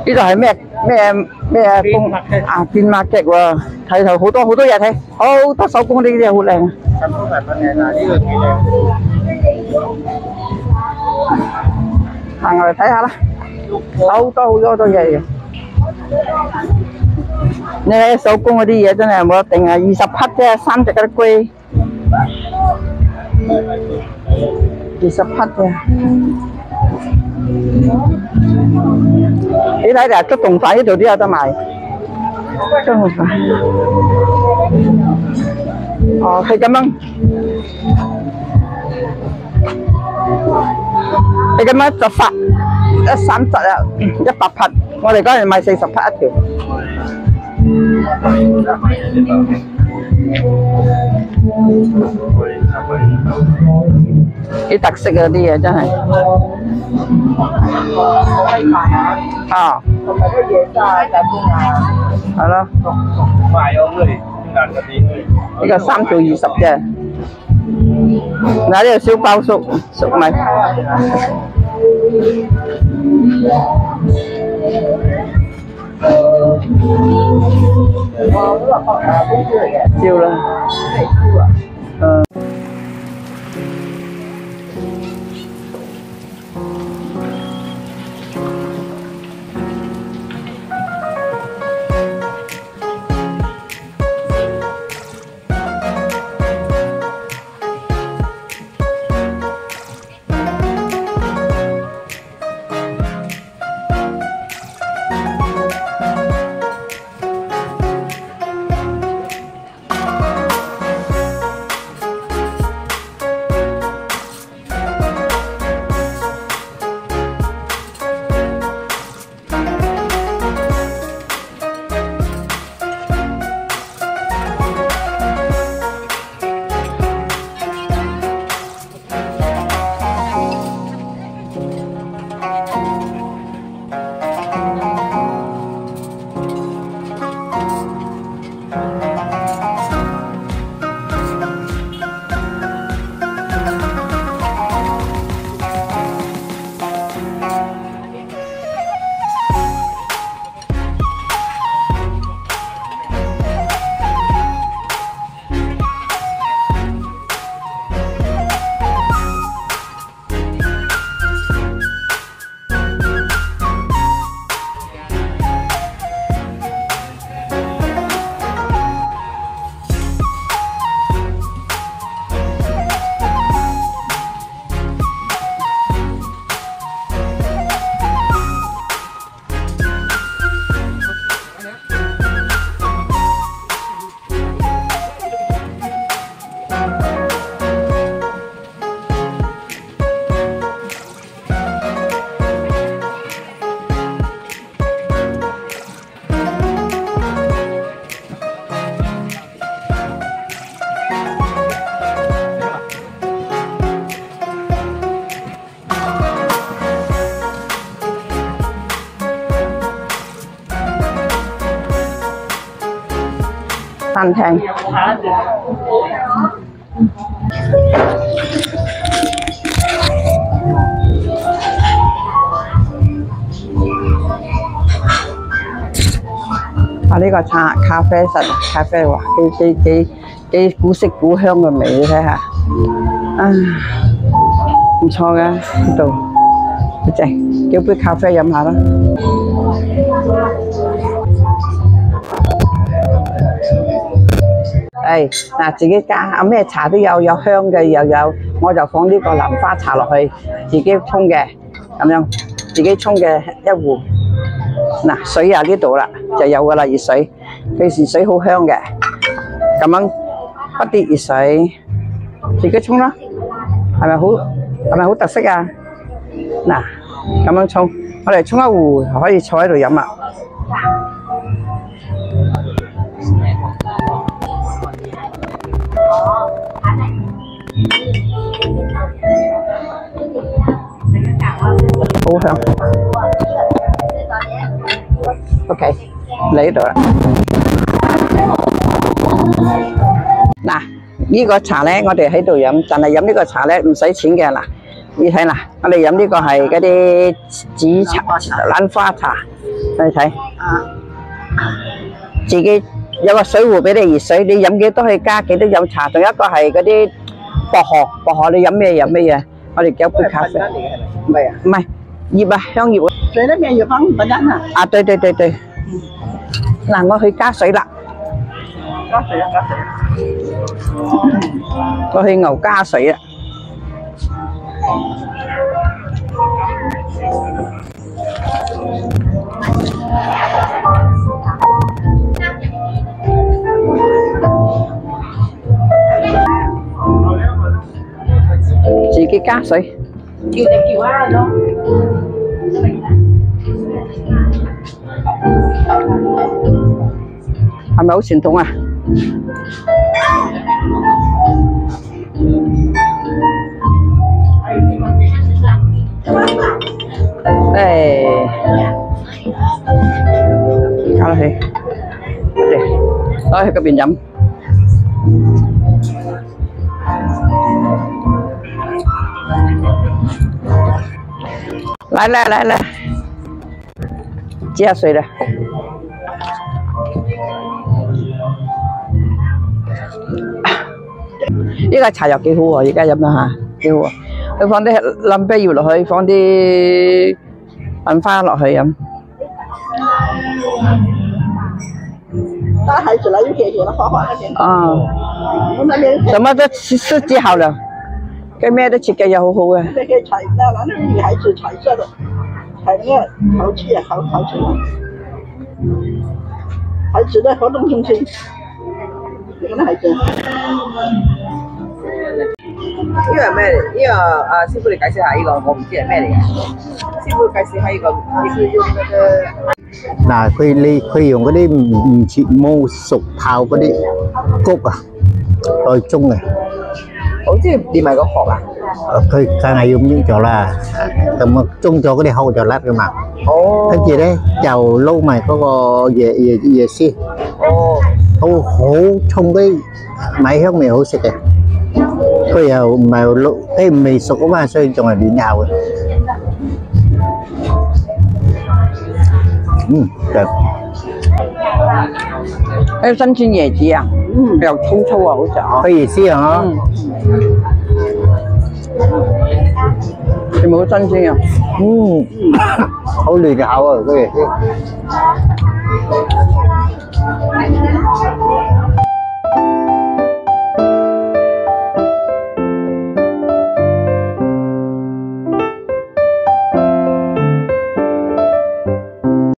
呢度係咩工啊？變market喎，睇頭好多嘢睇，好多手工呢啲嘢好靚啊！手工係乜嘢啊？呢個幾靚。行嚟睇下啦，好多嘢嘅。你睇手工嗰啲嘢真係冇得定啊！20匹啫，3隻嗰啲龜，20匹啫。你睇下竹筒飯呢度都有得賣，竹筒飯。哦，係咁樣，係咁樣就發30隻啊，100匹。我哋嗰陣賣40匹一條。啲特色嗰啲嘢真係啊，同埋啲嘢炸工啊，係咯。呢個3條20啫。嗱，呢個燒包粟米。燒啦，餐廳。啊！呢個咖啡室，咖啡哇，幾古色古香嘅味，你睇下，啊，唔錯嘅呢度，好正，叫杯咖啡飲下啦。嗱，自己加咩茶都有，有香嘅又有，我就放呢個蘭花茶落去，自己沖嘅，咁樣自己沖嘅一壺。嗱，水啊呢度啦就有噶啦，熱水，佢時水好香嘅，咁樣不啲熱水，自己沖啦，係咪好特色啊？嗱，咁樣沖，我哋沖一壺可以坐喺度飲啊。好香。OK， 嚟呢度啦。嗱，呢個茶咧，我哋喺度飲，但係飲呢個茶咧唔使錢嘅。嗱，你睇嗱，我哋飲呢個係嗰啲紫茶、蘭花茶， 你睇啊， 自己有個水壺俾你熱水，你飲幾多可以加幾多飲茶。仲有一個係嗰啲薄荷你飲咩飲咩嘢？我哋叫杯咖啡。 唔係啊， 唔係葉啊，香葉。 水裏面有放粉蛋啊。 啊，對。嗱，我去加水啦。 加水啊，加水。 我去牛加水啊。自己加水。 叫你叫啊咯。 係咪好傳統啊？加落去，攞去嗰邊飲。來，接下水了。呢個茶又幾好喎，而家飲啦嚇，幾好喎。佢放啲冧啤葉落去，放啲粉花落去飲。 帶孩子來又甜甜的，滑滑的甜。 啊， 我那邊什麼都設計好了，跟咩都設計又好好嘅。 那個彩，那女孩子彩色的，彩那個陶器啊，陶器啊，孩子的活動中心，你們的孩子。 呢個係咩嚟？呢個啊，師傅你解釋下呢個，我唔知係咩嚟嘅。師傅介紹下呢個，你是用嗰個嗱，佢用嗰啲唔切冇熟泡嗰啲谷啊，來中嘅。 好似連埋個殼啊？ 佢梗係要搣咗啦，咁啊中咗嗰啲殼就甩噶嘛。 哦。 跟住咧就撈埋嗰個椰絲。 哦。 好重啲米香味好食嘅。佢又唔係撈，啲未熟啊嘛，所以仲係軟咬嘅。對。 呢新鮮椰子啊，又粗粗啊，好食啊。 佢椰絲啊， 係咪好新鮮啊？ 好嫩口啊，嗰椰絲。